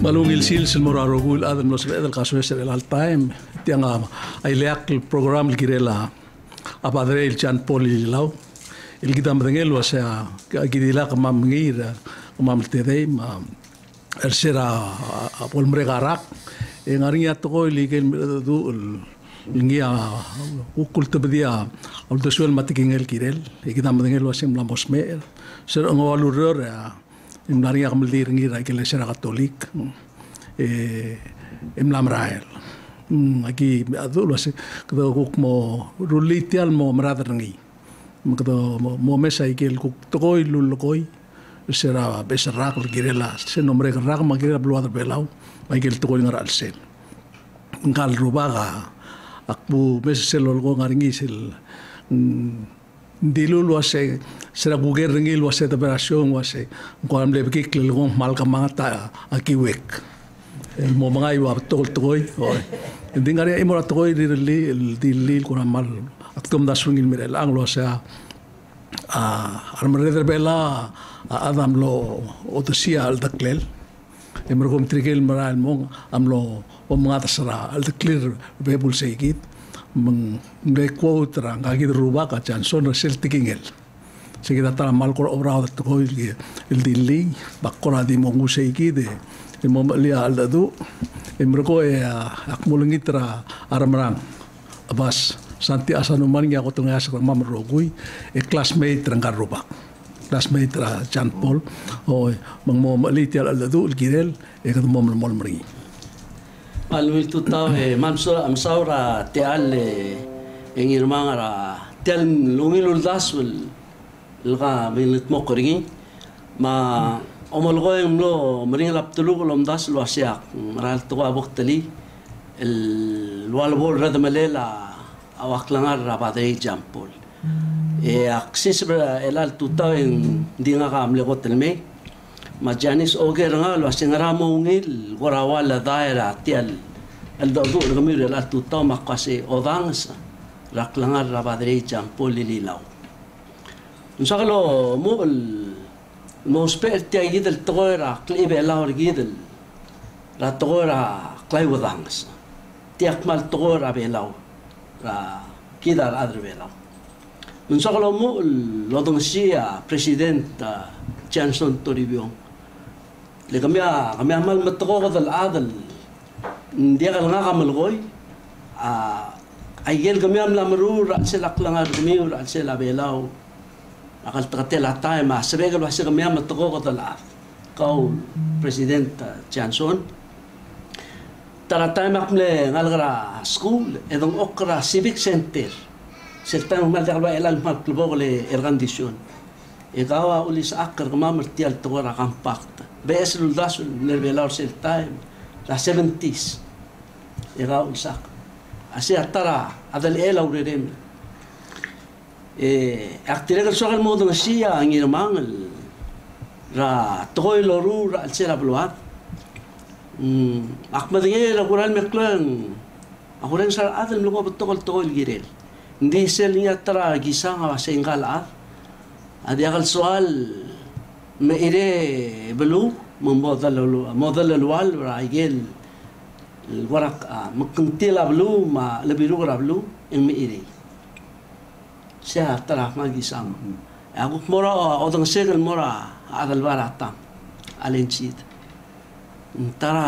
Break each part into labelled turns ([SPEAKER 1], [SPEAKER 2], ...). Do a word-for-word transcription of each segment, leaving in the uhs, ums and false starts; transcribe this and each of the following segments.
[SPEAKER 1] Malungil sil sil morarogul adam los edel caso ese el time tianga ay leak el program el girela apadre el chan poli lau el gitam dengel o sea gidila mam ngira mam tede ma el sera a pol mregarak en aria to el du ngia ukul tbedia al desuel matiking el girel el gitam dengel o sem la mosmer ser ngoluror em naria kamlir ngira iglesia católica eh em lamrael aquí adulo se kdo kuk mo rulitial mo mradrangi kdo mo mesa ikel kuk toy lulkoy será besra kul girela se nombre rak ma girela bluad belau ikel toy ngar alsel ngal rubaga akbu mesel go ngaringi sel dilulo se será buger ringil wase de operación wase ko am lebki klel go mal ka mata aki wek el mo mga iwa tol toy oy ndingari imora toy li el dilil ko mal aktom da swingil mirel anglo sa a armreder bela adam lo otosia al daklel emrogom trigel maral mo amlo o mga tasara al daklir bebul seigit meng de quotra ngagi ruba ka chanson sel tikingel seguida tala mal ko obra de toy el dilli bakora di mo nguseigi de el mo lia al dadu emroko e akmulungitra aramrang abas santi asanuman ya ko tunga sa mamrogui e classmate rangaruba classmate ra Jean Paul o mang mo maliti al dadu el girel e ko mo mo mri
[SPEAKER 2] alwil tutaw e mamsura amsaura te al en irmangara tel lumilul dasul ilga milit mokringi ma omolgoy mlo mring laptulu lom das lo asiak maral to aboktali el walbol radmalela awaklangar rabadei jampol e aksis el al tutaw en dinga kam le gotelme ma janis oger nga lo asingara mo ngil gorawala daira tial el dodu gamir el al tutaw makase odansa raklangar rabadei jampol lilaw inshallah mo el mo spert ya gidel toira klibe laur gidel la toira klai wadangs tiak mal toira belau ra kidar adre belau inshallah mo lodong sia president Johnson Toribio le kamia kamia mal matko dal adal dia kal nga kamal goy a ayel kamia lamru ra selak langar kami ra sela belau akal takatela tayo ma sabigal wasi kami ang matoko ko tala kau President Johnson tara tayo makmle ngalgara school edong okra civic center sertang maldakalwa elang maklubo ko le ergandisyon ikaw uli sa akar kamamartial tokora compact bees luldasul nervelaw sel time la seventies ikaw uli sa akar asi atara adal elaw rirem eh actiregal sogal modo nsia ang irmangal ra toy loru ra sela bluat mm akmadge la kural meklan akuren sar adal lugo betokol toy girel ndi sel niya tara gisang wa sengala adi agal soal me ire belu modal modal alwal ra igel الورق مكنتيلا بلو ما لبيرو بلو ان ميري سيا ترى ما جيسام اقول مرا اودن سيغل مرا هذا البارات الانشيد ترى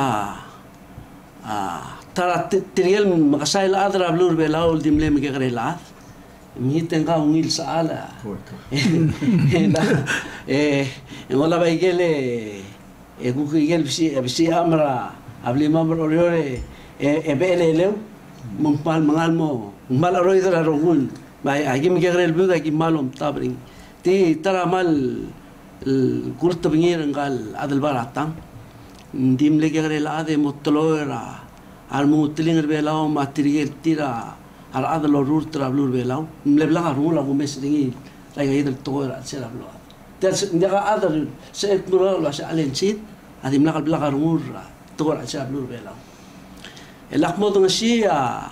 [SPEAKER 2] ترى تريل مقسايل اضرب بلور بلاول ديملي مغريلات ميتن قاونيل سالا لا eh ولا بايجله اقول يجل بسي بسي امرا abli mamro oriore e bele lew mumpal mangal mo mal aroi dra rogul bai agi mi gerel bu agi malum tabring ti tara mal gurt bingir ngal adal baratam dim le gerel ade mutloira al mutling belaw material tira al adal rur tra blur belaw le bla rula go mesringi la gayel toira sera blo tel ndaga adal se ekmura la sa alensit adim la bla rur تقول عشان بلور بيلاو الأحمد نشي ا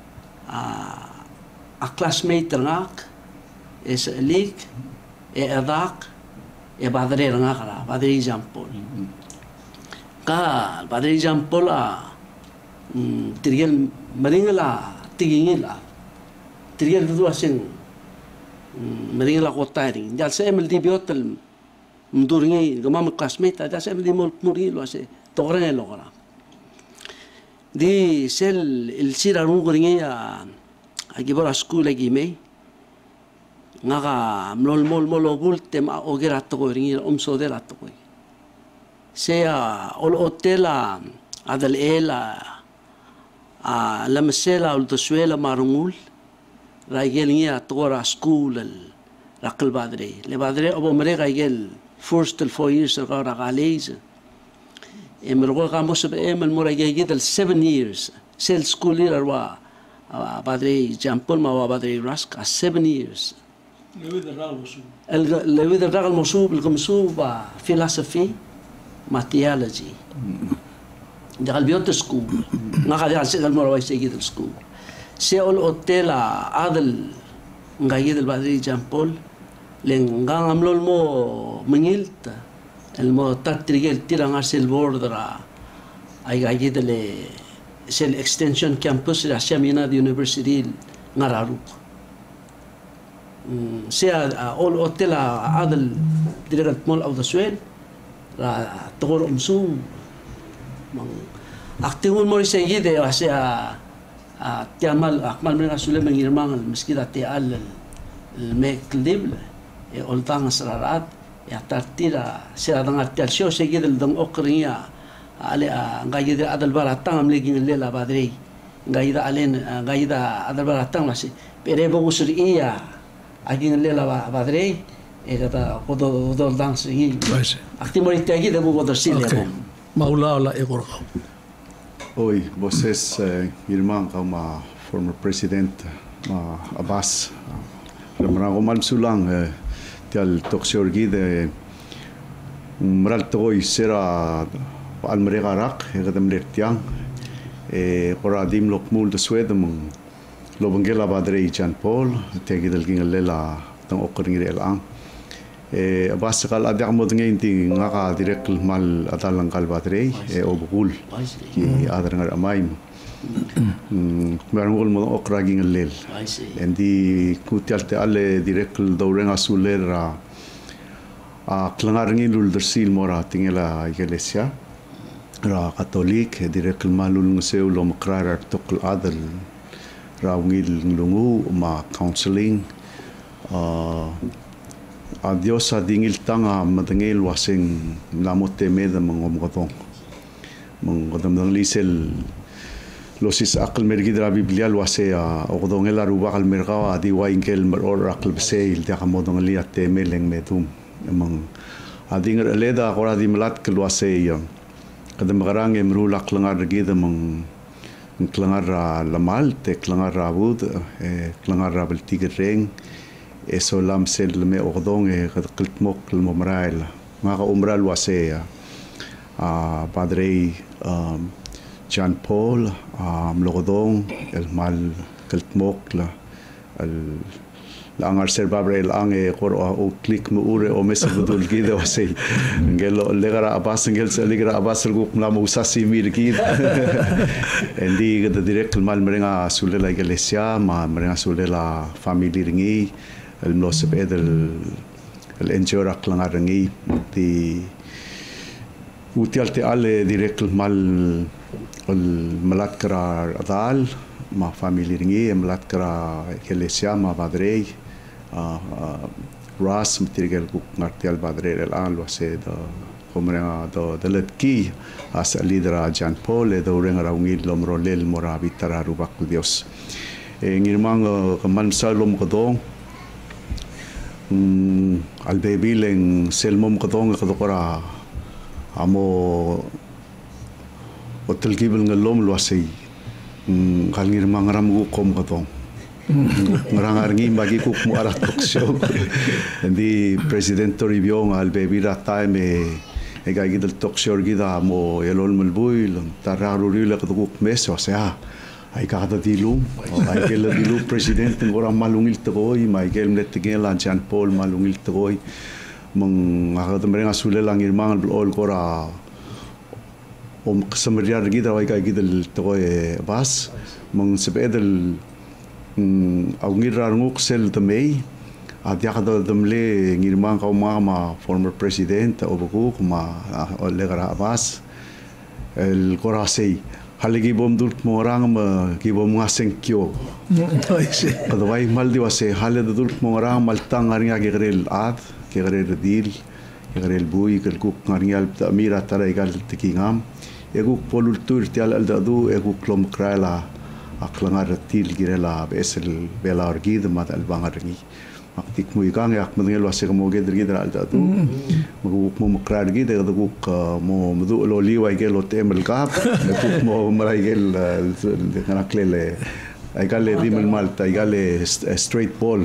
[SPEAKER 2] ا كلاسميت رناك اس ليك اي اذاك اي بادري رناك را بادري جامبول ka Padre Jean Paul a tirgel maringala tigingila tirgel tu asing maringala kota ring jal se emel di biotel mduringi gamam classmate ada se emel di mol muri lo ase toreng lo kala di sel il sira runguringi a agibora school lagi me ngaga mlol mol mol ogul tema ogera to ringi omso de la to sea ol hotela adal ela a la mesela ul tsuela marungul raigel ngia tora school al rakal badre le badre obo mere raigel first till four years ra ragaliz emro gamos be emel moragege del seven years sel school year wa badre jampol ma wa badre rask seven years
[SPEAKER 1] لويد الرجل مصوب
[SPEAKER 2] لويد الرجل مصوب القمصوب philosophy ماتيولوجي دخل بيوت سكول ما قاعد يعسل المره ويسي يجي السكول سيول اوتيل عادل نغايد البادري جان بول لين غان عملوا المو منيلت المو تاتريجل تيران ارسل بوردرا اي غايد لي سيل اكستنشن كامبوس راشامينا دي يونيفرسيتي نغاروك سيا اول اوتيل عادل ديريكت مول او ذا سويل را تغور امسوم aktiun mo sa gide kasi tiamal akmal men asule mengirmang meskita tial meklib e oltang sararat ya tartira sira dang tial sho sa gide dang okriya ale ngayide adal baratang amlegin lela badri ngayida alen ngayida adal baratang masi pere bo usriya agin lela badri e kata kodo kodo dang singi aktimori tiagi de bo kodo sile
[SPEAKER 1] maula la egor
[SPEAKER 3] Oi, vocês, uh, irmão, como former president uh, Abbas, lembram como mal sulang, tial toxiorgi de meral toy sera almeregarak, egadam lertiang, e koradim lokmul de Sweden, lobengela badrei Jean Paul, tiagidal gingalela tang okring relang. e Abbas kal adak mo ngin ting ngaka direct mal atalang kal badrei e obul ki adar ngar amay marungol mo okraging lel endi kutial te ale direct daurenga sulera a klangar ngilul dersil mora tingela iglesia ra katolik direct malul nguseu lo makrar tokl adal ra ngil nglungu ma counseling a Adios sa dingil tanga matangil wasing namote meda mangomgotong manggotam dang lisel losis akal mergidra biblia wase ogodong ela ruba kal mergawa di waingkel meror akal beseil dia kamodong liat temeleng medum emang adingar leda kora di melat kel wase yang kadam garang emrulak langar gida mang klangar lamal te klangar rabud e klangar rabel tigereng eso lam sel me ordong e qalt mok el momrail ma ka umral wasea a padre Jean Paul a mlodong el mal qalt mok la el langar ser babre el ange qor o click mo ure o mes budul gida wasei ngelo legara abas ngel se legara abas gu la mo usasi mir gida endi gada direct mal merenga sulela iglesia ma merenga sulela family ringi el mlosep edel el enjora klangarangi di utialte ale direct mal el malatkara adal ma family ringi malatkara iglesia ma badrei ras material ku ngartial badrei el an lo se do komrenga do deletki as lidera Jean Paul e do renga raungil lomro lel mora bitara rubak dios e ngirmang kaman salom kodong Mm, al baby leng selmom katong katokora amo hotel gibel ngalom luasay mm, kalngir mangaram gu kom katong ngarang arngi bagi kuk mo arat toksyo hindi president review al baby that time e e gagi del toksyo gida mo yelol malbuy tararo rile katukuk meso sa ay kakata dilum ay kela dilum president ng orang malungil toy may kel net tingela Jean Paul malungil toy mong kakata mereng asule lang irmang blol kora om kesemerian kita awak kita toko bas meng sepedal awngir ranguk sel temei adia kada demle ngirman kau ma former president obaku kuma legara bas el korasei haligi bom dult morang ma ki bom ngaseng kyo kada wai maldi wase hale dult morang maltang aringa gerel ad gerel dil gerel bui kelku ngaringal tamira tara igal tikingam egu polultur tial aldadu egu klom krala aklangar til girela besel bela orgid mat albangarngi aktik mu ikang yak mengel wase mo geder geder aldadu mu mu krar gid egu mo mdu loli wa gel otemel kap egu mo marai gel nganaklele Igale dimel malta, igale straight ball.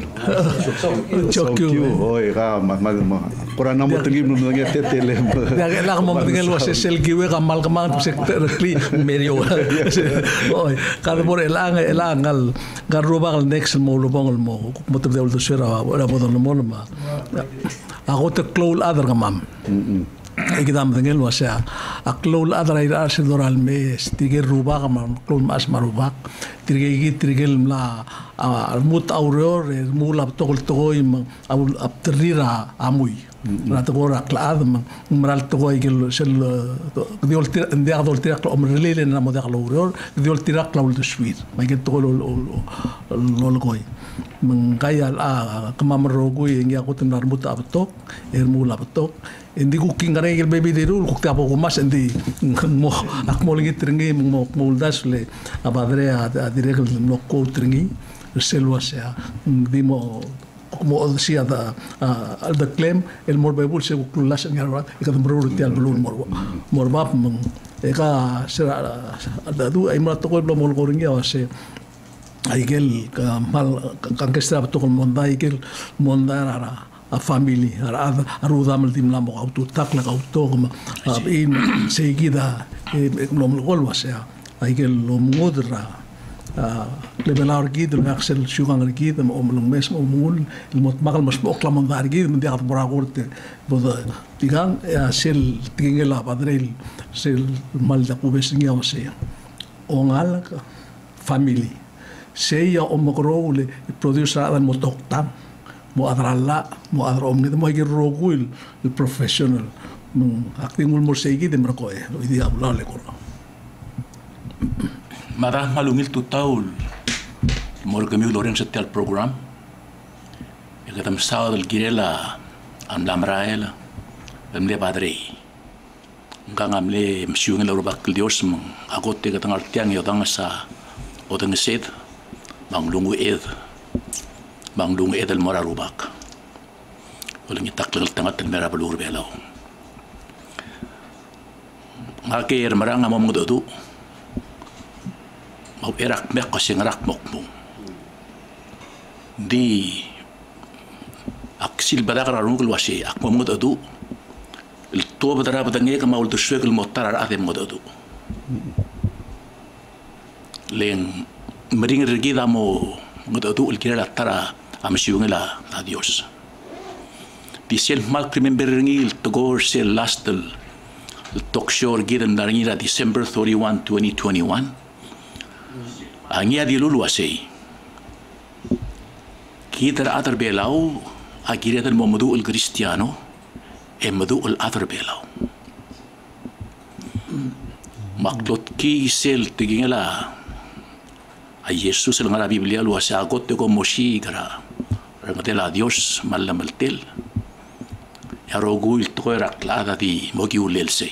[SPEAKER 3] Chokyu. Oi, ga ma ma ma. Pora na mo tingim no nge tetele.
[SPEAKER 1] Ya la mo tingel wa sel giwe ga mal ga se kli merio. Oi, kada por elang elangal garuba al next mo lo bangol mo. Mo te deu do sera ora bodon mo ma. Agote klol adar ga mam. Ikidam tingel wa sa aklol adar ira se doral me stige ruba ga mam klol mas marubak. Tirigay tirigel la mut auror mula tokol tokoy au aptrira amui na tokora klaad maral tokoy gel sel diol tir ndia dol tir klo omrele na moda auror diol tir klo de suite ma get tokol lol koy man kaya a kamamro koy ngia ko tenar mut aptok er mula aptok indi ku kingare gel baby de rul ku tapo ko mas indi mo akmol ngi tringi mo moldas le abadre a direct no ko tringi selwa sea dimo como decía da al da claim el morbebul se kulas ngarwa ikadum bro tial blun morba morba eka sera da du ay ma to ko blo mol goringi ase aigel ka mal kan kestra to ko monda aigel monda ara a family ara aruda mal dim lamo auto takla auto ma in seguida lo mol wasea aigel lo modra lebelar gid el axel sugang gid om lo mes om mul el mot magal mas okla man dar gid men diat boragorte boda digan sel tingela padrel sel mal da kubesinga osea ongal family seya om grole producer ada motoktam mo adralla mo adrom ni mo girogul el professional actingul mo segi de merkoe lo idia bulale ko
[SPEAKER 4] Marah malungil tu taul mor kami loren setiap program ya katam saw del girela am lamrael am le padre ngang am le msiung le robak dios mong agote katang artiang yo dang sa odang sed bang lungu ed bang lungu ed el mora robak ulang itakal tangat el mera balur belaw ngake marang amom ngodu mau erak mek ko sing rak mok mo di aksil badakar rungul wasi ak mo ngodu el to badara badange ka maul do shwegel motar ar ade ngodu len mering regida mo ngodu el kira tara am shiungela adios di sel mal remember ngil to go sel last el talk show gidan daringira December thirty-first twenty twenty-one Angia di lulu asay. Kita atar belau, akhirnya dan memudu el Cristiano, emudu el atar belau. Maklot ki sel tigingela. A Yesus el ngara Biblia lu asa agot te ko moshi gara. Rangatela Dios malam altel. Ya rogu il toera klada di mogi ulel say.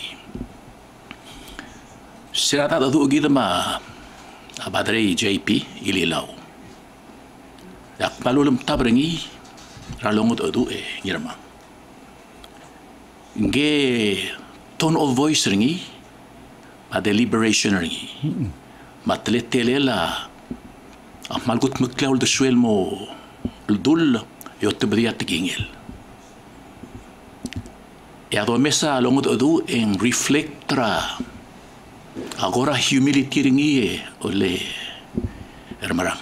[SPEAKER 4] Serata dadu gida ma abadre J P ililaw yak malulum tabrengi ralongot odu e ngirma nge tone of voice ringi a deliberation ringi matletele la amalgut mklaul de swel mo dul yotbria tigingel ya do mesa longot odu en reflectra agora humility ringi ole ermarang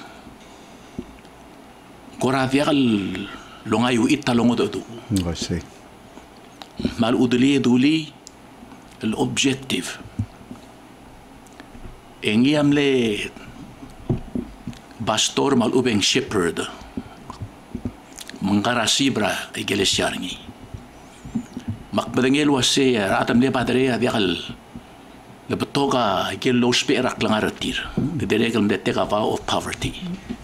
[SPEAKER 4] gora vial longayu italongo do
[SPEAKER 3] I see.
[SPEAKER 4] mal udli duli el objective Engiam le pastor mal ubeng shepherd mengkarasibra iglesia ngi. Makbadengel wase ratam le padre adiakal le betoga igel lo sperak langaratir. De deregel de tega vow of poverty.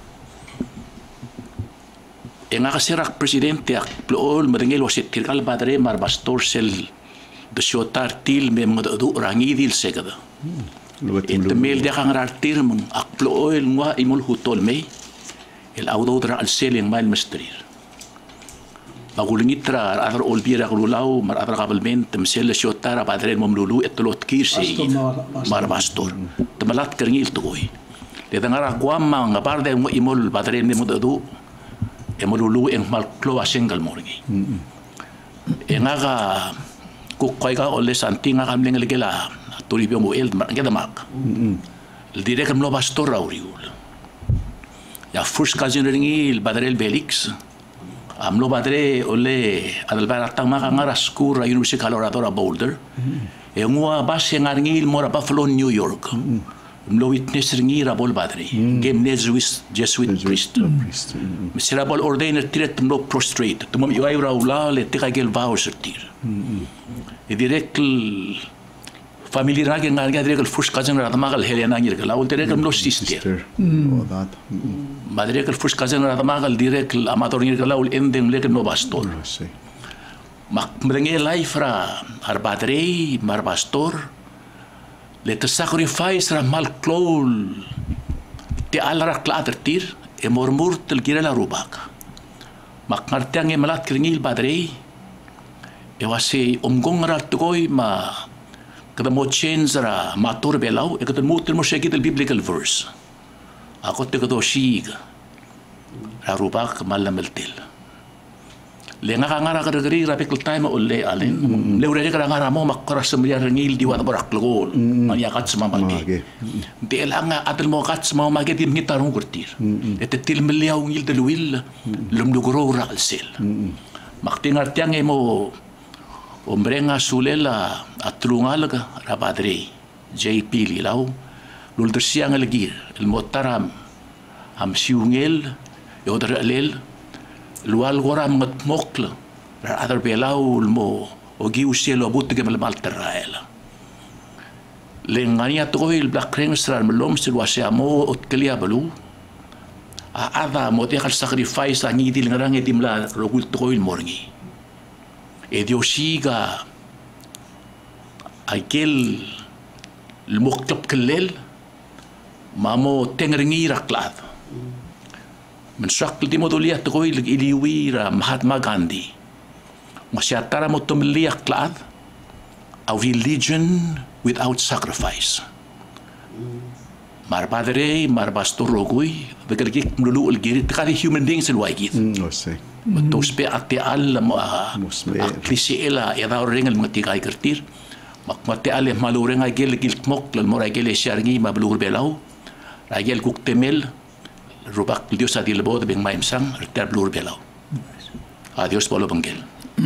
[SPEAKER 4] Enga kasirak presidente ak plool madengel wase tirkal padre mar pastor sel de shotar til me madu rangidil segada. Ente mel dia kang artir meng ak plool ngwa imul hutol me el audo dra al sel yang mail mestrir. Magulingitra adar olbira kululau mar adar kabalment temsel shotar padre momlulu etolot kirsi mar pastor. Temalat keringil tuoi. Le dangara kwama ngaparde ngwa imul padre me madu emolulu en mal klo single morgi. Engaga kukoiga ole santinga kamling legela turibio mo el ngeda mak. El direct mlo pastor auriul. Ya first cousin ringi padre Belix. Amlo padre ole adalbar tama ngara school University Colorado Boulder. E ngwa base ngarngi mora Buffalo New York. Mlo witness ringi rabol padre. Game Jesuit Jesuit priest. Misera bol ordainer tiret mlo prostrate. Tumom iwa ira ula le tika gel vows tir. E direct family rage ngarngi direct first cousin radamagal Helena ngir la ul direct mlo sister. Madre que el first cousin radamagal direct amator ngir la ul ending le mlo pastor. Mak mdenge life ra ar padre mar pastor. Let the sacrifice ra mal klol te alra klatertir e mormur tel girela rubak. Mak ngartiang e malat kringil padre e wasi omgong ra tukoy ma kada mo change ra matur belau e kada mutil mo shekit el biblical verse. Ako te kado shig ra rubak malameltil. Le nga ngara kadagri rapik time ulle alen le ure ka ngara mo makra semria rengil diwa borak logol manya kat sama magi de langa atel mo kat sama magi dim ngitarong kurtir et til meliau ngil de luil lum dugro ra sel maktingar tiang emo ombrenga sulela atrungal ga ra padre J P lilau lul tersiang lagi el motaram am siungel yodar alel lual gora mat mokla ra adar belau mo ogi usielo but ke mal malteraela lengania toil black rings ra melom sil wasiamo ot kelia balu a ada mo te khal sacrifice ani dil ngarang etimla rogul toil morngi e diosiga aikel lmoktop kelel mamo tengringi raklad من شكل دي مدولية تقول إليويرا مهاتما غاندي مسيطرة متملية قلاد أو religion without sacrifice مار بادري مار باستور روغوي بقول كيك ملولو الجيري تقالي human beings الواجيد متوس بأتي ألم أكليسي إلا إذا أورين المتيقاي كرتير مكمتي ألم مالورين أجيل جيل كموك للمراجيل الشارعي ما بلور بلاو راجيل كوك تمل rubak Dios adil bod beng maim sang ter blur belau. Adios bolo bengkel.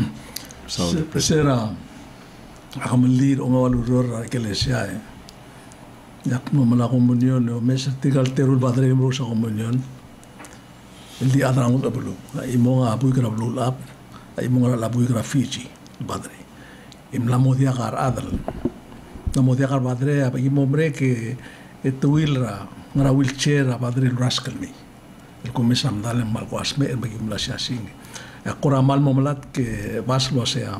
[SPEAKER 1] Sera ako melir o ngawaluror iglesia eh. Yak mo mala komunyon o mesa tigal terul padre mo sa komunyon. Hindi adrang mo bulu. Imo nga apoy gra blul up. Imo nga lapoy gra Fiji padre. Imla mo dia kar adal. Namo dia kar padre apa imo mre ke etuil ra ngara wheelchair a padre rascal mi el comesam dale mal quasme el bagim la sing e qura mal momelat ke baslo sea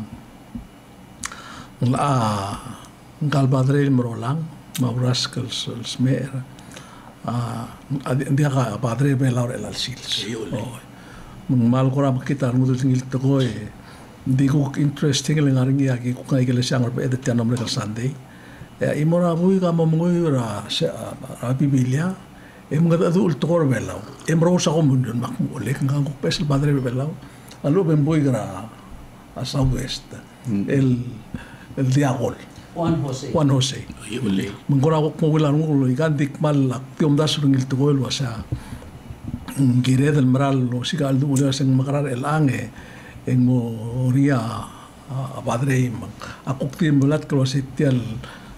[SPEAKER 1] la ngal padre mrolang ma rascal smer a dia ka padre be laure el sils mal qura kita ngudul tingil to e digo interesting le ngaringi aki ku kai gele sangar be de tanom le sunday e imora bui ka momngoi ra ra biblia e mga adul tor belau e mro sa komunyon makmule kang ko pesel padre belau alo ben bui gra a southwest el el diagol
[SPEAKER 2] Juan Jose
[SPEAKER 1] Juan Jose mengora ko mo wala ngo ikandik mal tiom das ngil togol wasa gire del maral lo sigal du wala sang makarar el ange en mo ria a padre a koktim bulat ko sitial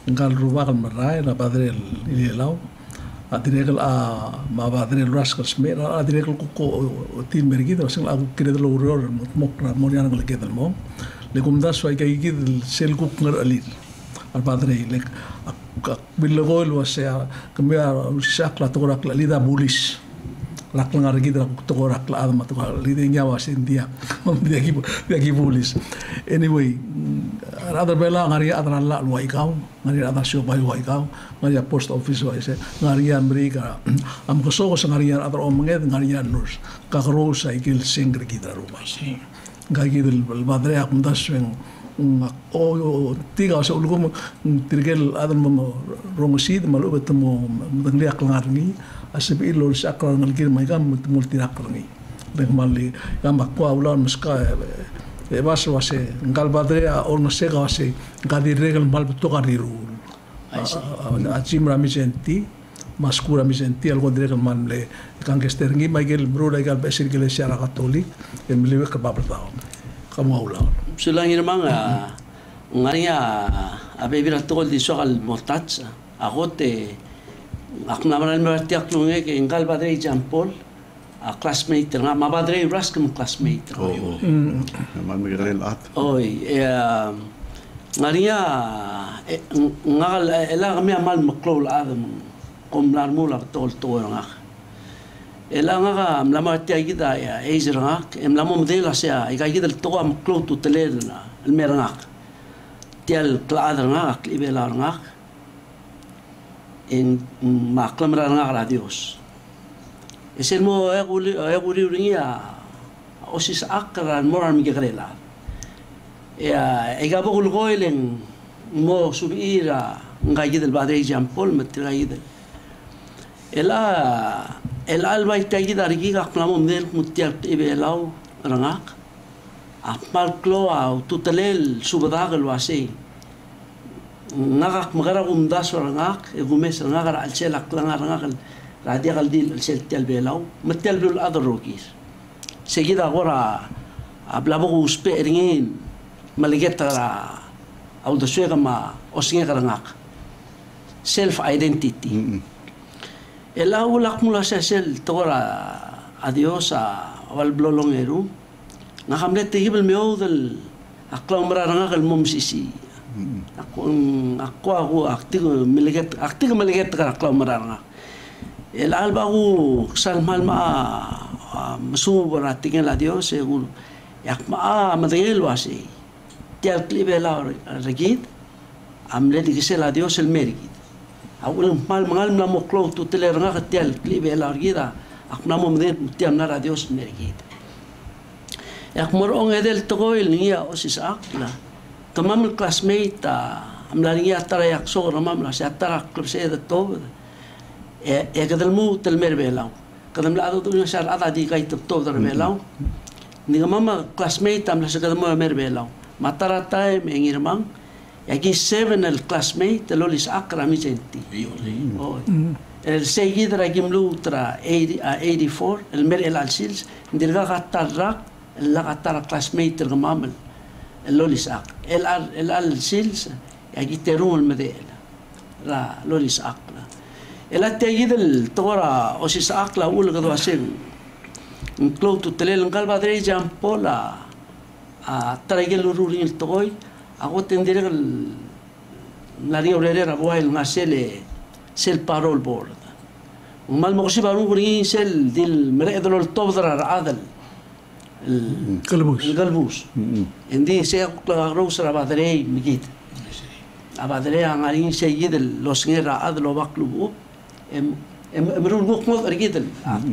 [SPEAKER 1] ngal ruwakal marai na padre ililaw adiregal a ma padre rascal sme adiregal ko tin mergido sing aku kire lo uror mokra moriana ngel kedal mo le kumda so ay kay gid sel kuk ngar alil al padre le bilogol wasya kambia sakla torak la lida bulis lak ngar gid torak la adma torak lida nyawa sindia dia ki dia ki bulis anyway other bela ngari adra la lo ikaw ngari adra sio bai wa ikaw ngari post office wa ise ngari amerika am koso ko ngari adra o manged ngari nus ka rosa ikil singre kita rumah ngagi del padre ak ndaswen o tiga so lugo tirgel adra mo romosid malu betemo mengli ak ngarni asibi lo sakral ngalgir mai kam multi akrni begmali kam akwa ulan muska e vas wase ngal padre o no se wase ngadi regal mal to kariru a chimra mi senti maskura mi senti algo regal man le kan que sterngi Michael bro regal besir que le shara catholic e mi le ka babla kamu aula
[SPEAKER 2] sulang irmanga ngaria a bebira tol di sogal motats agote aknamran merti aklunge ke ngal padre Jean Paul a classmate nga ma padre raskem classmate
[SPEAKER 3] oh ma Miguel at
[SPEAKER 2] oi e ngaria ngal ela me mal maklol adam kom lar mula tol tol nga ela nga mlama ti agida ya ezra em lamo modela sia i gida to am klotu telena el merangak tel kladra nga klibela nga en ma klamra nga radios es el mo eguli eguli ringia osis akra moral mi grela ya e gabo gol goilen mo subira nga gida el badre Jean Paul metra gida ela el alba itagi dari giga klamo mel mutiak ibelau rangak apal klo au tutelel subadagal wase ngak magara umdas rangak e gumes rangak al sel aklang rangak radial dil sel tel belau metel bil adrokis seguida agora hablamos uspe eringin maligeta au de suega ma osinga rangak self identity el aula mula sel tora adios a wal blolongeru nga xamne te hibel mew del akla mara nga el mom sisi akon akwa go aktig meliget aktig meliget ka akla mara nga el alba go salmal ma masubara tingel adios seguro yak ma madel wasi tial klibela regid amle digisel adios el merigid awal mal mangal na mo klo tu teler nga tel klibe la gida ak na mo mden tiam na radios mergid yak morong edel togoil niya osis akla tamam classmate am la niya tara yak so ramam la sa tara club se de to e e kadal mu tel merbelaw kadam la ado tu sar ada di kay to to merbelaw ni mama classmate am la sa kadam merbelaw matara time engirmang Aquí seven el classmate el olis akra mi senti. Oh. El seguida ra gimlu tra eighty-four el mer el alsils dirga gatarra el la gatarra classmate el gamamel el olis ak. El el alsils aquí terum el medel ra lolis akla. El atayid el tora osis akla ul gado asen. Inclo tu telel ngalba dre Jean Paul a traigel rurin el toy ako tendere la rio rera boil nga sel sel parol board mal mo si baru rin sel dil meredol tobdra adal el
[SPEAKER 1] galbus
[SPEAKER 2] el galbus endi se la rosa badrei migit abadrei angarin seguid los guerra adlo baklubu em em merun gok mo rigidel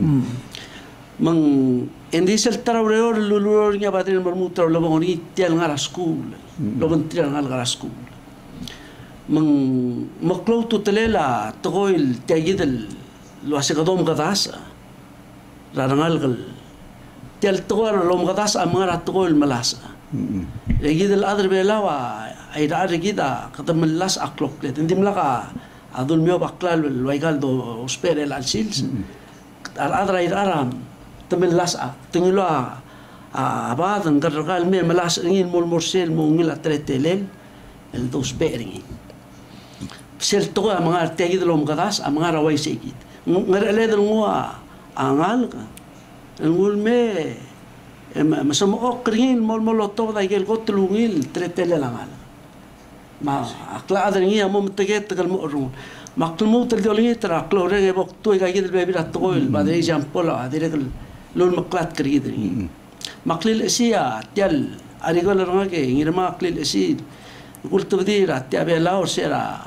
[SPEAKER 2] mang endi sel tarawreor lulur nya badrei mermutra lo bongoni tel ngara school lo bentri ngal ngara school mang maklo tu telela toil tayidel lo asikadom gadas rarangal gal tel toar lo gadas amara toil malasa regidel adr belawa ay da regida katam las aklok let ndim laka adul mio baklal loigal do ospere al sils al adra iram tamel las a tingilo a abad ngargal me malas ngin mol morsel mo ngila tretelel el dos bering sel to ang mga artegi delom kadas ang mga raway segit ngarele del ngua angal ka ngul me masamo okringil mol moloto da gel gotlungil tretele langal ma akla adringi amo mteget kal mo ru maklumu tel dolingi tra klore ge bok to ga gel bebi ratol badre example adire kal lol maklat kri dri maklil sia tel arigol ranga ke ngirma maklil esi qultu dira tia bela or sera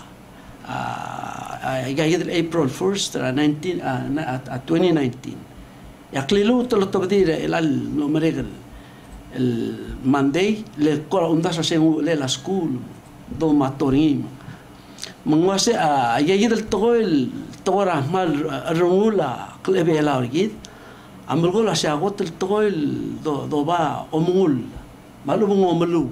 [SPEAKER 2] ga gel April first nineteen twenty nineteen yaklilu tolo to dira el no meregal el Monday le kora undasa se le la school do matorim mangwase a yagid el toil tora mal rungula klebe la orgid amul la se agot el toil do do ba omul malu bungo malu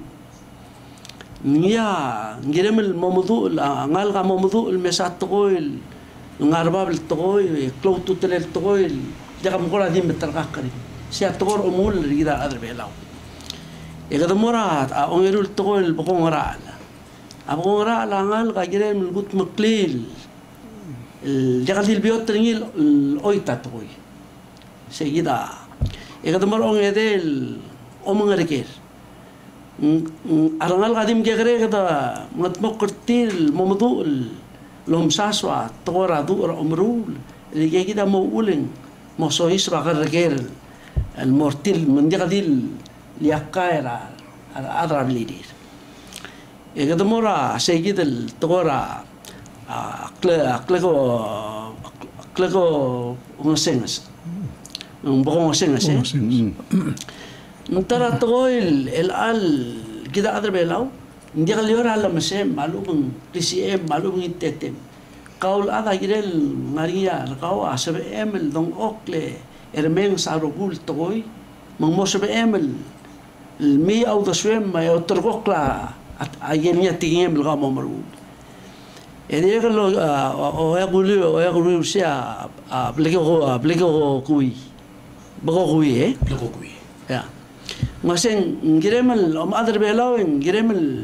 [SPEAKER 2] nia ngirem el momudu ngal ga momudu el mesat toil ngarbab el toil cloutu tel el toil jagam gola dim betarqari se atgor omul rida adre belaw egadamora a ongerul toil bokongara abong ra langal kagire mulgut maklil jagal dil biot tringil oita toy seguida egadamor ong edel omangareker arangal gadim gegre kada matmok kertil momdul lom saswa tora du omrul ligida mo uling mo sois bagarger al mortil menjagadil liakaira adra blidir egadamora seguid el tora aklego aklego unsengas un poco unsengas eh nantara toil el al kida adre belau ndia liora la mesem malum tcm malum itetem kaul ada girel maria kau asabe emel dong okle ermeng sarogul toy mangmosabe emel mi au da swem ma otorgokla ayemnya tingem belga momaru ede kalau o ya gulu o ya gulu sia blego blego kui blego kui eh
[SPEAKER 4] blego kui
[SPEAKER 2] ya maseng ngiremel om adre belau ngiremel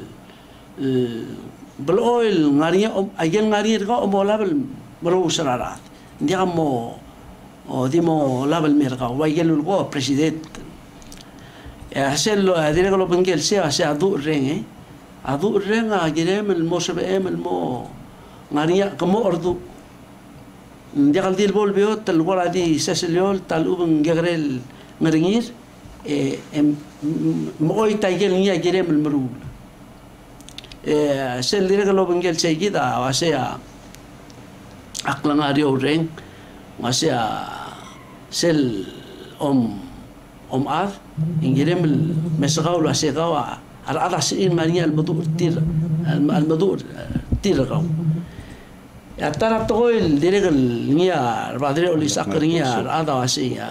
[SPEAKER 2] beloil ngaria ayen ngaria ka om label maru sararat dia mo o dimo label merga wa yelul go president ya hasello adire ko bengel sia sia du reng eh adu renga girem el mo sebe em el mo ngaria kamo ordu ndigal dil bol biot tal wala di seseliol tal ubeng gegrel ngeringir e em moy taygel nia girem el mru e sel dire lo bengel segida wasea aklangario reng wasea sel om om ar ingirem el mesgaw la segawa العضع سئين مالية المدور تير المدور تير قوم ترى تقول ديرك النيا بعدين اللي ساكر نيا العضع واسية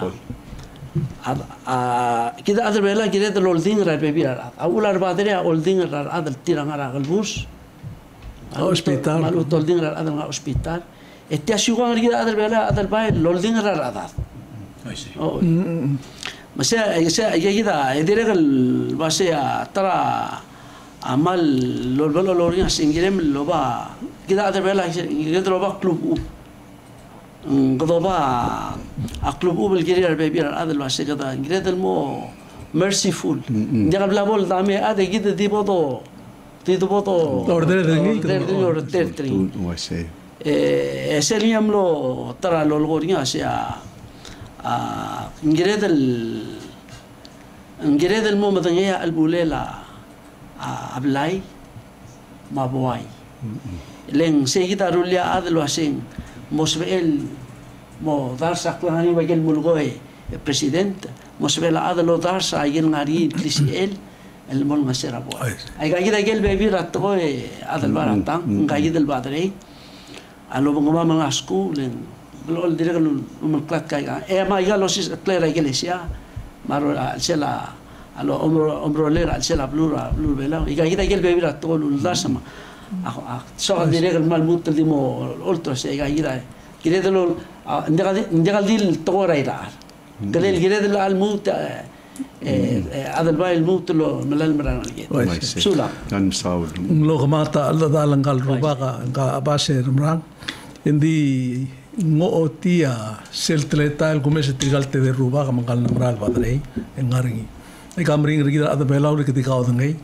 [SPEAKER 2] كده أدر بيلا كده الأولدين رأي بيبير أول أربعة دري أولدين رأي هذا التير عن البوس
[SPEAKER 1] hospital
[SPEAKER 2] مالو تولدين رأي هذا الهوسبيتال التأشيوان كده أدر بيلا أدر باي الأولدين رأي هذا masih saya kita edere kal masih tera amal lol lol lolnya singgirem loba kita ada bela kita loba klub u kita loba klub u belgiria bebiar ada masih kita kita mo merciful jangan belabol dame ada kita di bodo di bodo
[SPEAKER 1] order dengi
[SPEAKER 2] order dengi eh eseliam lo tera lol gornya sia ngire del ngire del mo madanya albulela ablay mabuay leng segita rulia adlo asing mosbel mo darsa klani bagel mulgoy president mosbel adlo darsa ayel ngari klisiel el mol masera boy ay gagida gel bebi ratgo adal baratang gagida el badre alo ngoma mga school lol dire lu umklat kai e ma ya lo sis clara iglesia maro sela alo omro omro lera sela blura blur bela y ga gel bebira todo lu dasama so dire el mal mut dimo oltro se ga gira gire de lo ndaga ndaga dil tora ira gele gire de al mut Adal ba ilmu tulo melal merang lagi. Sula.
[SPEAKER 3] Kan Saul.
[SPEAKER 1] Lo kamata ala dalang kal rubaka ka abase ramrang. Hindi ngo tia sel tleta el kumes trigal te de rubaka mangkal namral badrei engaringi. Ai kamring rigi ada belau rigi tikau dengai.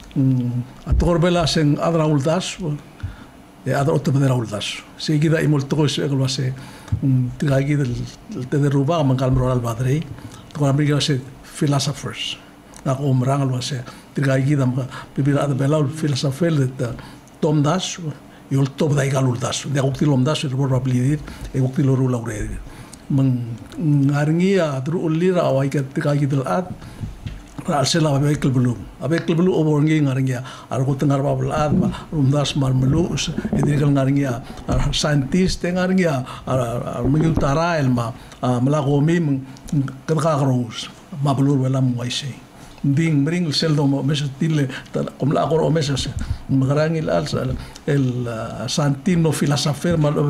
[SPEAKER 1] Ator bela sen adra uldas. E ada otto bedera uldas. Se gida imol tokos eglo ase tigagi del te de rubaka mangkal namral badrei. Tukar amriga se philosophers. Ako umrang alwa se tigagi dam bibira ada belau philosopher de Tom Das. Yol top da igalul das de uktilo das de probabilidad e uktilo ru laure mang ngarngia dru ulira awai ka tika gidel at rasela ba bekel bulu abekel bulu oborngi ngarngia ar ko tengar ba bul at rum das mar melu edigal ngarngia scientist ngarngia ar mengutara elma melagomi kadgagros mabulur wala muaisi ding bring seldo mes tile kom la goro mes magrangil al el santino filosofer mal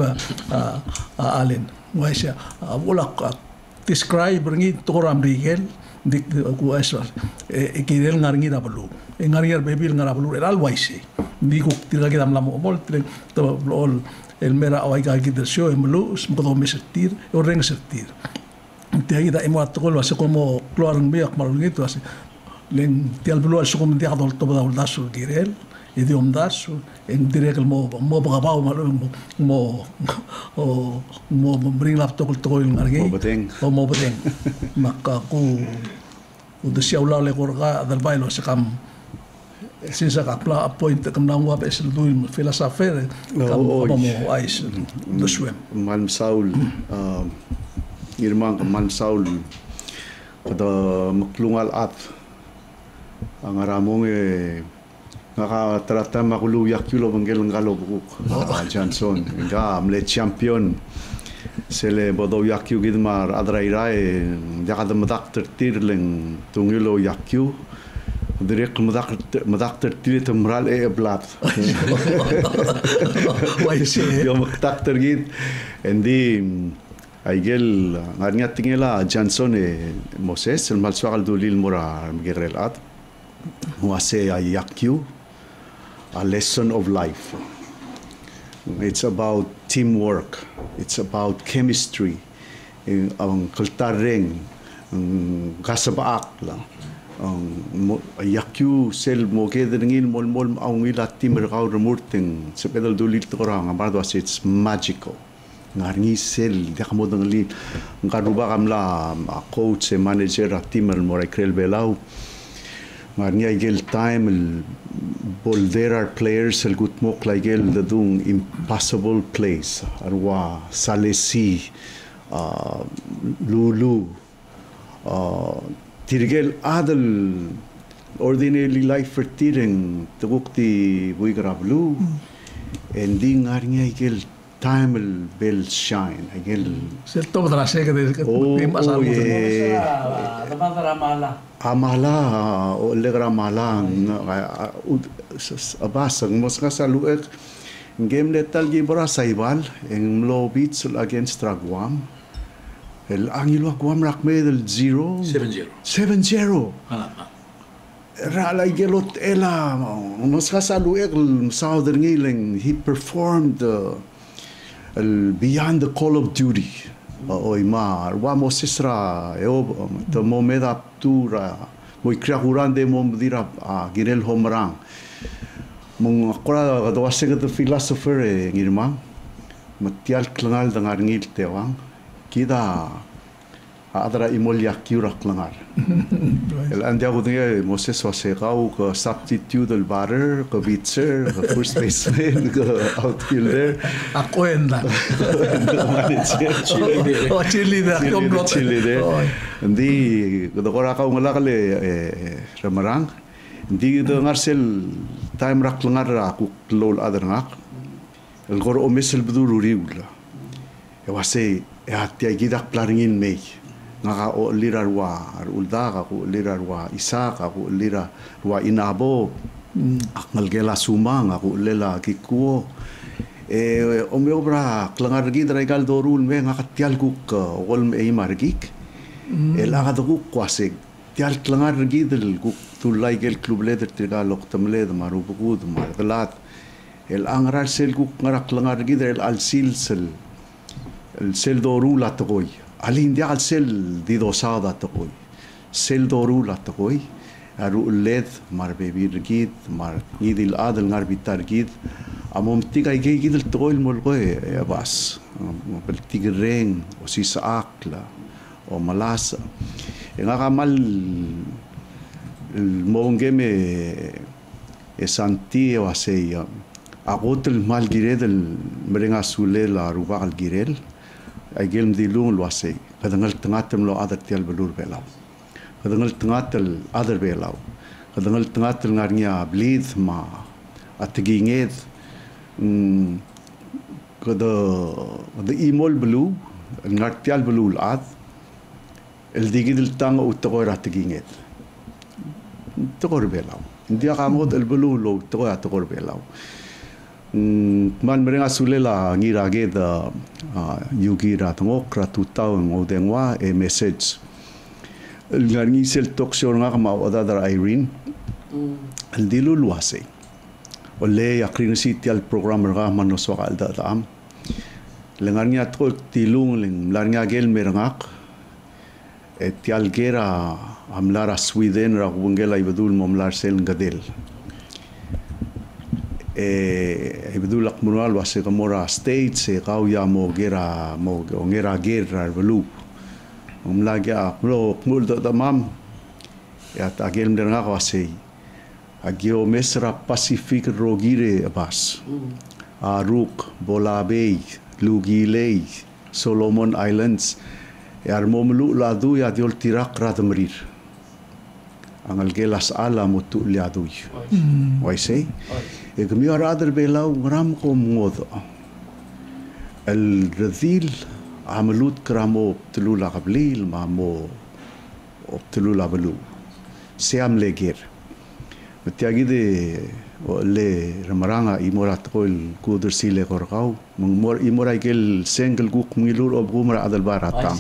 [SPEAKER 1] alen waisa wala describe bringi toram rigel dik ku esa e kirel ngarngi da bulu ngarngi bebil ngara bulu el waisi diku tira que dam la mol to ol el mera awai ka ki show emlu smko mes tir o reng sertir te aí da emo atolo se como cloring biak malungito así len tial bulu al sukum dia dol to da dasu girel e di om dasu en direk mo mo bagabao mo mo o mo bring laptop to il ngargi
[SPEAKER 3] Mo bateng.
[SPEAKER 1] o mo bateng makka ku u de siaula le gorga dal bailo se kam sinsa ka pla point kam na wa bes du filosofer kam mo ais do swem
[SPEAKER 3] Man Saul irmang Man Saul kada maklungal at ang aramong eh nakatrata makuluyak yulo banggel ngalo bukuk Johnson nga amle champion sele bodo yakyu gidmar adraira e jakada madak tertirling tungulo yakyu direk madak madak tertir temral e blat
[SPEAKER 1] why say
[SPEAKER 3] yo madak tergit endi aigel ngarnya tingela Johnson e Moses el malsual dulil mora mgerelat wase a yakyu a lesson of life. It's about teamwork, it's about chemistry, ang kultareng, ang kasabaak lang. Ang yakyu sel mo kedengin mol mol ang ila timer kau remurting sa pedal dulil to orang amado as it's magical. Ngarngi sel dia kamu dengelin ngaruba kamla coach manager timer mo rekrel belau. Ngarnia igel time el bolderar players el gutmok la igel dadung impossible plays arwa salesi uh, lulu uh, tirgel adal ordinary life for tireng tugukti buigrablu ending ngarnia igel time el bell shine igel
[SPEAKER 1] sel to dra se que de
[SPEAKER 3] tim asal
[SPEAKER 2] Ramala.
[SPEAKER 3] Amala o legra mala abasang mos nga sa luek game letal gibra saibal en low beats against Traguam el angilo Guam rakme del zero
[SPEAKER 4] seven zero
[SPEAKER 3] seven zero Rala gelot ela mos nga sa luek southern ngiling he performed uh, beyond the call of duty oi mar wa mosesra eu to momeda tura moi kriagurande mom dira a girel homrang mong akora do asega the philosopher ngirma matial klangal dangar ngil tewang kida adra imol yakura klangar el andia gudnga moses wasegau ko substitute el batter ko pitcher ko first baseman ko outfielder
[SPEAKER 1] ako enda o cheerleader kom blot
[SPEAKER 3] cheerleader ndi ko ra ka ngala kale ramarang ndi do ngarsel time rak langar ra ku lol adar ngak el gor o mesel bduru riula e wase e atia gidak plaringin mei nga o lira wa ulda ka ko lira wa isa ka ko lira wa inabo akmal gela sumang ako lela kikuo e o me obra klangar gi draigal dorul me nga katial ku ko ol me margik el aga do kwasig tial tlangar gidel guk tulai gel klub leder tirgalok tamled marubugud margalat el angrar sel guk ngarak tlangar gidel el alsil sel el sel doru la toy alin dia al sel di dosada toy sel doru la toy aru led mar bebi gid mar gidil adel ngar bitar gid amom tiga gay gidel toy molgoy ya bas bel tigreng o si saakla o malasa nga kamal mongeme e santi o asei agotel mal girel merenga sule la ruba al girel ay gelm dilung lo asei kadangal tangatem lo adar tial belur belaw kadangal tangatel adar belaw kadangal tangatel ngarnya blid ma atginged kada kada imol belu ngartial belul ad el digidil tang utogor atginged togor belaw dia kamot el belu lo togor atogor belaw man merenga sulela ngira geda yugira tongokra tutau ngodengwa e message el ngarni sel toksor nga ma odadar Irene el dilu luase ole yakrin siti al programmer ga manoswa alda am lengarnya tro tilung leng larnya gel merangak etial gera amlara Sweden ra bungela ibadul momlar sel ngadel e ibadul akmunal wase kamora state se kau ya mo gera mo ngera gera belu momlaga lo mul da tamam ya tagel mderanga wase agio mesra pacific rogire bas aruk bolabey lugilei Solomon Islands yar momlu la du ya diol tirak radmrir angal gelas ala mutu liadu wai sei e gmi radar belau gram ko modo el radil amalut kramo tulula qablil ma mo tulula belu siam leger metiagide le ramaranga imorat kol kudur sile korkau mor imora gel single guk ngilur ob gumra adal barata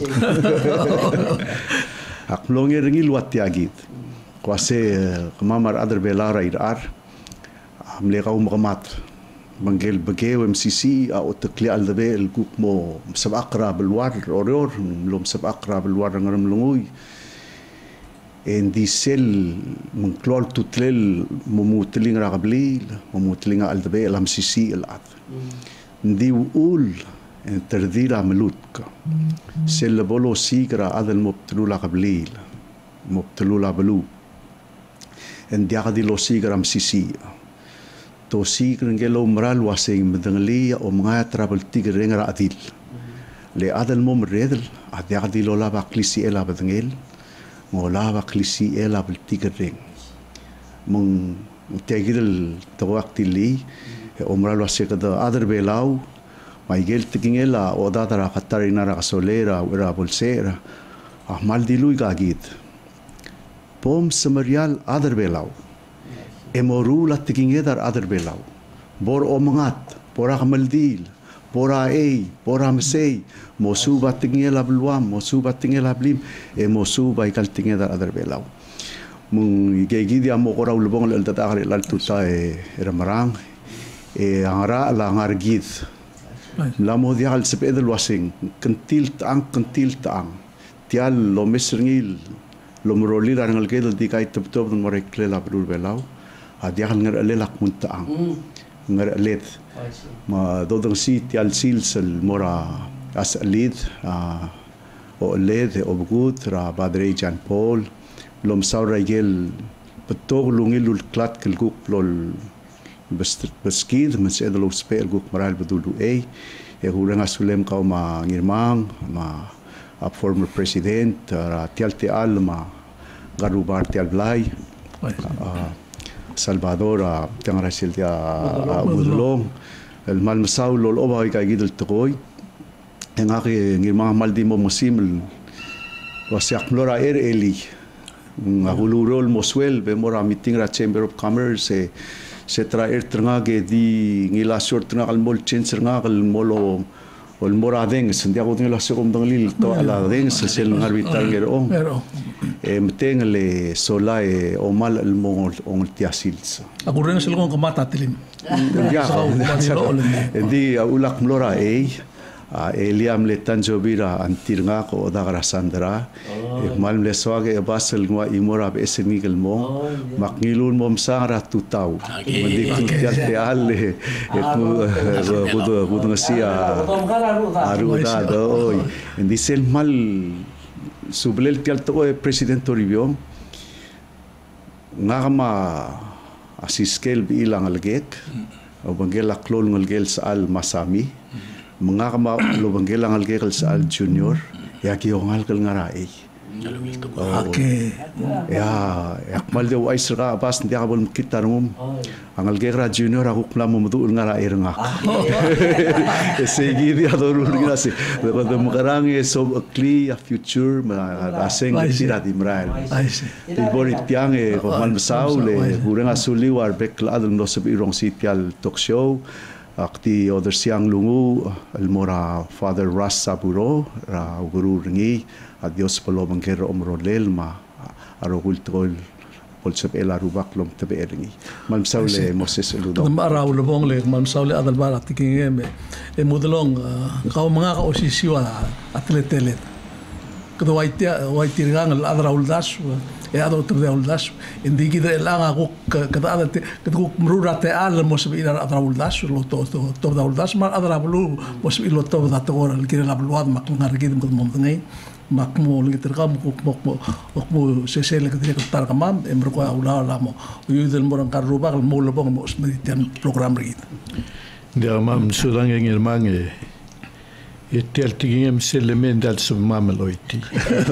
[SPEAKER 3] aklonge ringil watiagid kwase kamamar adar belara irar amle kau makamat mangel bageo M C C a otakli aldabe el guk mo sabakra belwar oror lom sabakra belwar ngaram lungoy en di sel mengklol tutlel memutling raqblil memutling aldabe lam sisi alat ndi ul en terdira melutka sel bolo sigra adal mubtlula qablil mubtlula belu en diagdi lo sigra am sisi to sigra ngelo mral wasing medanglia o mga travel tigrenga adil le adal mom redel adiagdi lo la baklisi ela badangel ngolava klisi ela beltigering mong tegil tawakti li omralo sekada adar belau mai gel tingela odadara qatarina ra solera ora bolsera ahmal dilui gagit pom samarial adar belau emorula tingedar adar belau bor omangat pora maldil pora ei pora mesei mosuba tingela bluam mosuba tingela blim e mosuba ikal tingela adar belau mung gegidi amo ora ulbong el tata le lal tuta e ramarang e angara la ngargid la modial sepedel wasing kentil tang kentil tang tial lo mesringil lo mroli ran ngal gedel dikai top top mo rekle la brul belau adial ngar le lak muntang ngar let ma dodong si tial silsel mora as lead o led o bgut ra badre Jan Paul lom saura gel betog lungil ul klat kel guk lol beskid men se lo spel guk maral bedulu e e huranga sulem ka ma ngirmang ma a former president ra tialte alma garubar tial blai Salvador tangara siltia budlong el mal masau lol oba ka gidel toy engaki ngirmang maldi mo mosimel wasiak mlora er eli ngahulurol moswel be mora meeting ra Chamber of Commerce se tra er tranga ge di ngila short tranga al mol chancellor nga al molo ol mora deng sendia ko ngila se kom danglil to ala deng se sel ngarbitar ngero e meteng le sola e o mal el mongol on tiasils
[SPEAKER 1] Aku rin sila kong kamata tilim.
[SPEAKER 3] ya ndi ulak mlora e e liam le tanjobira antirnga ko odagara sandra e mal le soage e basel ngwa imora be senigel mo makngilun mom sara tutau mandi tial tial e ku gudu gudu sia aruda do ndi sel mal sublel tial to e president Toribio ngama asiskel bilang algek o bangela klol ngalgel sa al masami mga kama lubangel ang algel sa al junior ya ki ongal kal ngarai
[SPEAKER 1] Okay.
[SPEAKER 3] ya yakmal de wais ra bas ndi abol kita rum ang algel ra junior aku klam mudu ngarai rengak segi dia dorul ngasi de mukarang e so kli a future ma aseng tira di mral di bori tiang e ko mal masau le burang asuli war bekla no se irong sitial talk show akti other siang lungu almora Father Ras Saburo ra guru ringi adios polo mangkero omrolel ma aro kultol polsep ela rubak lom tebe ringi mam saule Moses ludo
[SPEAKER 1] Tam araw lubong le mam saule adal barat tiking e mudlong kau mga ka osisiwa atletelet kada waitia waitirgang al adra uldas e ado terde uldas indi kida elanga ko kada ada kada ko mrura te al mos bi ila adra uldas lo to to to da uldas mar adra blu mos bi lo to da to ora kira la bluad mak ngar gid ko mom ngai mak mo li terkam ko mo mo mo sesele kida ko tar kamam em ro ko ula la mo yudel morang karuba mo lo bong mo smitian program rit
[SPEAKER 5] dia mam sulang ngir mange Este altigem selemen dal submameloiti.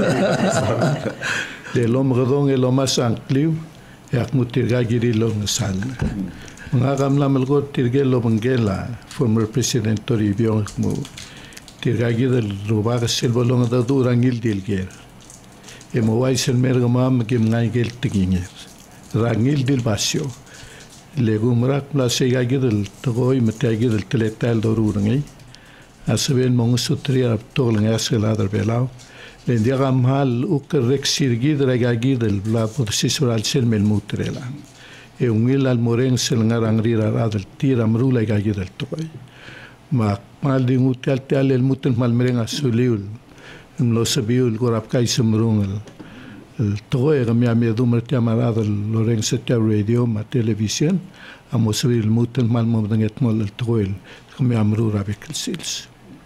[SPEAKER 5] Le lom redong e loma sankliu yak mutirga giri long sal. Ngagam lamel go tirge lo bangela former president Toribio mo tirga giri rubaga silbo long da durangil dilger. E mo wai sel mergamam gim ngai gel tiginger. Rangil dil basio. Le gumrak la sega giri tgoi meta giri teletal dorurangai. Asabin mong sutria tolong asal adar belau. Dan dia gamhal ukar reksirgi dragagi del bla posisural sel mel mutrela. E ungil al moreng sel ngarang rira adal tira mrula gagi del toy. Ma mal di mutal tal el mutal mal mereng asuliul. Mlo sabiul gorap kai semrung el toy gamia me dumar tiamara del loreng seta radio ma television. Amosabil mutal mal momdanget mol el toy. Gamia mrura bekal sils.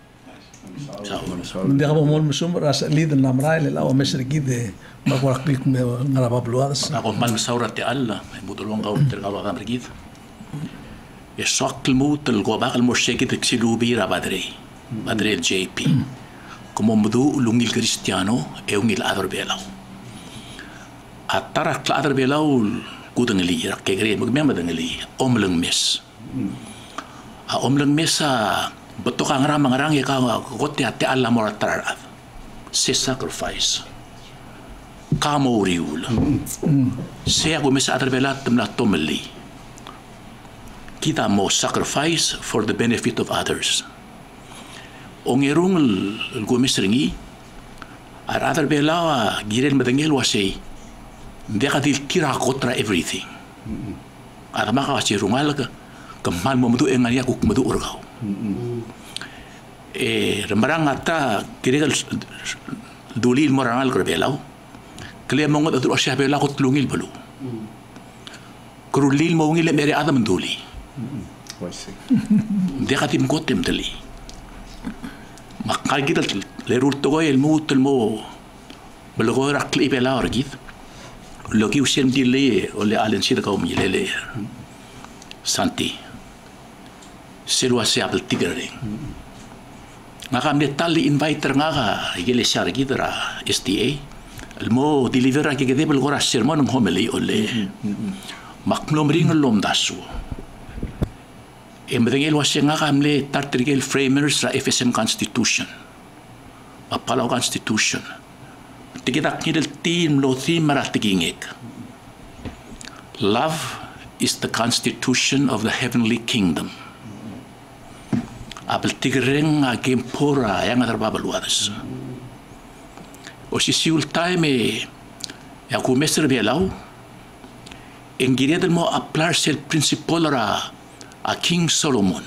[SPEAKER 1] Hindi ka mo musum rasa lead na namray lela o mesri gide magwarak klik ngaraba bluadas.
[SPEAKER 4] Ako man saura te alla, mutulong ka unter ka wa kamrigid. E sokl mutul go bakal mo shekit ksilubi ra badre. Badre J P. Como mudu lungil Cristiano e ungil ador belaw. Atara kla ador belaw kudang li ra kegre magmema dang li omlang mes. A omlang mesa betul kang ram ngarang ya kau gote ate alla moratar se sacrifice kamo riul se aku mesa aterbelat temla tomeli kita mau sacrifice for the benefit of others ongerung el gomesringi ar aterbela giren medengel wasi dia kadil kira kontra everything ar maka wasi rungal ke kemal memutu engania ku memutu urgau eh rembarang ata kira dulil morangal kerbelau kalian mongot atu asyah bela ko tlungil balu krulil mo ngil mere adam duli dia katim kotem tali makal kita lerul toy el mut el mo belgo rakli bela orgit lo ki usem dile ole alen sir kaum yele santi selwa se abel tigering ngakam de tali inviter ngaga iglesia regidra S T A el mo delivera que gede belgora sermon homily ole makmlom ring lom dasu emdengel wase ngakam le tartrigel framers ra F S M constitution apalo constitution tigidak nidel team lo theme maratigingek love is the constitution of the heavenly kingdom abel tigring agem pora yang adar babaluadas o si siul time Ya ku mestre belau engiria del mo applar sel principal ra a King Solomon.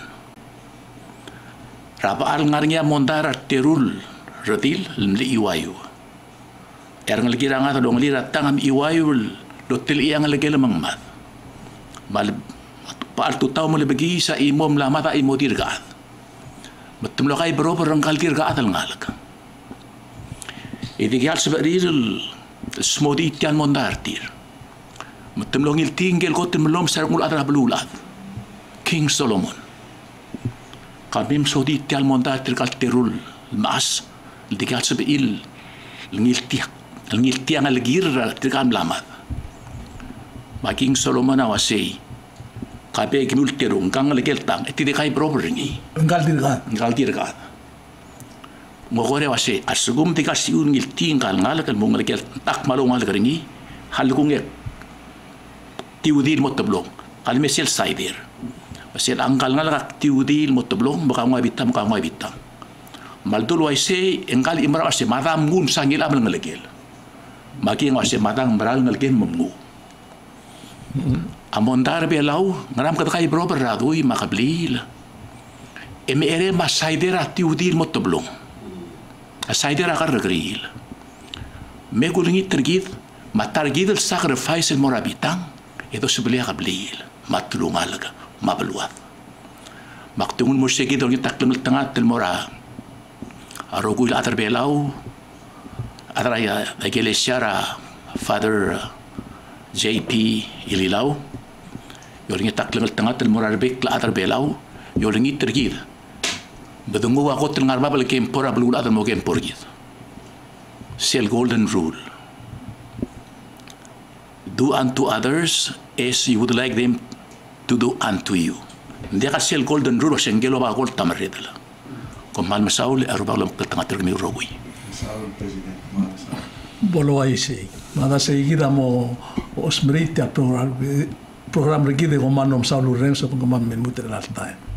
[SPEAKER 4] Raba al ngarnya mondara terul radil li iwayu. Erang lagi ranga dong li ratangam iwayu lo tel yang lagi lemang mat. Mal paal tu tau mo le bagi sa imom la mata imo dirgat. Betum lo kai berober rangkal dirgat al ngalak. Idi gyal sebaril smodi tian mondartir. Betum lo ngil tinggal kotem lom sarngul adra belulat. King Solomon. Kami msodi tial mondartir kal terul mas di gyal sebaril ngil tiak ngil tiang al gir tirkam lamat. Ma King Solomon awasei kabe gimul terung kang legel tang eti de kai berober ngi.
[SPEAKER 1] Ngal dirgat.
[SPEAKER 4] Ngal dirgat. Mogore wase asugum tika siun ngil tinggal ngal kan mong legel tak malo ngal garingi hal kungek tiudil motoblong kal mesel saider wasel angkal ngal rak tiudil motoblong baka ngwa bitam ka ngwa bitam maldul waise engal imra wase madam ngun sangil am ngalgel maki wase madam meral ngalgen mumgu amondar belau ngaram ka kai brober radui makablil eme ere ma saider tiudil motoblong asaider akar regril megulingi tergid matargid el sacrifice el morabitang itu sebelah kablil matulungal mabeluat maktungun musyegi dong takleng tengah tel mora arogul atar belau adara ya iglesia Father J P Ililau yolingi takleng tengah tel mora rebek la atar belau yolingi tergid bedungu ako tel ngarba bal kempora belul atar mo kempor gid sel golden rule. Do unto others as you would like them to do unto you. Hindi ka sel golden rule sa ngelo ba gol tamaredala. Kung mal masaul arubag lang katangatir mi rowi.
[SPEAKER 1] Bolo ay si. Mada sa igida mo osmerita program program regide ko manom sa Lorenzo kung mamin muter altayan.